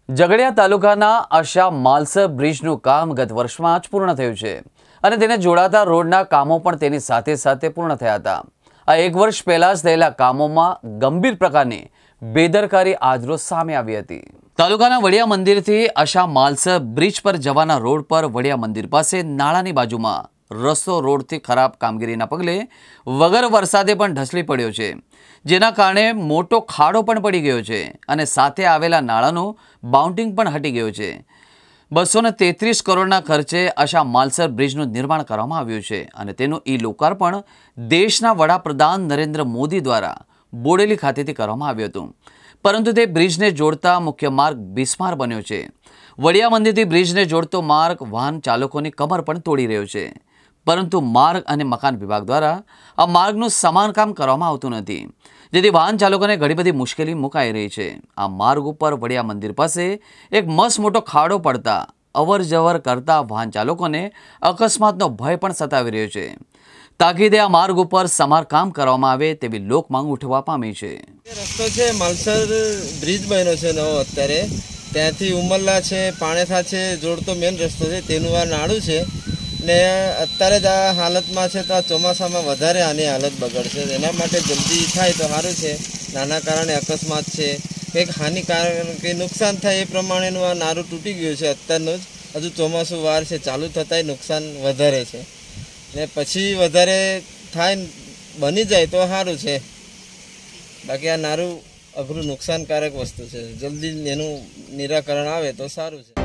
ઝઘડિયા તાલુકાના આશા માલસર બ્રિજનું કામ ગત વર્ષમાં જ પૂર્ણ થયું છે અને તેને જોડાતા રોડના કામો પણ તેની સાથે સાથે પૂર્ણ થયા હતા। આ એક વર્ષ પહેલા જ થયેલા કામોમાં ગંભીર પ્રકારની બેદરકારી આજરોજ સામે આવી હતી। તાલુકાના વડિયા મંદિરથી આશા માલસર બ્રિજ પર જવાના રોડ પર વડિયા મંદિર પાસે નાળાની બાજુમાં રસ્તો રોડથી ખરાબ કામગીરીના પગલે વગર વરસાદે પણ ઢસલી પડ્યો છે, જેના કારણે મોટો ખાડો પણ પડી ગયો છે અને સાથે આવેલા નાળાનું બાઉન્ડિંગ પણ હટી ગયું છે। 233 કરોડના ખર્ચે આશા માલસર બ્રિજનું નિર્માણ કરવામાં આવ્યું છે અને તેનું લોકાર્પણ દેશના વડાપ્રધાન નરેન્દ્ર મોદી દ્વારા બોડેલી ખાતેથી કરવામાં આવ્યું હતું, પરંતુ તે બ્રિજને જોડતા મુખ્ય માર્ગ બિસ્માર બન્યો છે। વડિયા મંદિરથી બ્રિજને જોડતો માર્ગ વાહન ચાલકોની કમર પણ તોડી રહ્યો છે, પરંતુ માર્ગ અને મકાન વિભાગ દ્વારા આ માર્ગનું સમારકામ કરવામાં આવતું નથી, જેથી વાહન ચાલકોને ઘણી બધી મુશ્કેલી મુકાઈ રહી છે। આ માર્ગ ઉપર વડિયા મંદિર પાસે એક મસ્ત મોટો ખાડો પડતા અવર જવર કરતા વાહન ચાલકોને અકસ્માતનો ભય પણ સતાવી રહ્યો છે। તાકીદે આ માર્ગ ઉપર સમારકામ કરવામાં આવે તેવી લોક માંગ ઉઠવા પામી છે। રસ્તો છે માલસર બ્રિજ બન્યો છે નવો, અત્યારે ત્યાંથી ઉમરલા છે પાણેથા છે જોડતો મેન રસ્તો છે, તેનું આ નાળું છે ને અત્યારે જ આ હાલતમાં છે, તો આ ચોમાસામાં વધારે આની હાલત બગડશે। એના માટે જલ્દી થાય તો સારું છે। નાના કારણે અકસ્માત છે, કંઈક હાનિકારક કે નુકસાન થાય એ પ્રમાણેનું આ નારું તૂટી ગયું છે અત્યારનું જ, હજુ ચોમાસું વાર છે, ચાલુ થતાંય નુકસાન વધારે છે ને પછી વધારે થાય બની જાય તો સારું છે। બાકી આ નારું અઘરું નુકસાનકારક વસ્તુ છે, જલ્દી એનું નિરાકરણ આવે તો સારું છે।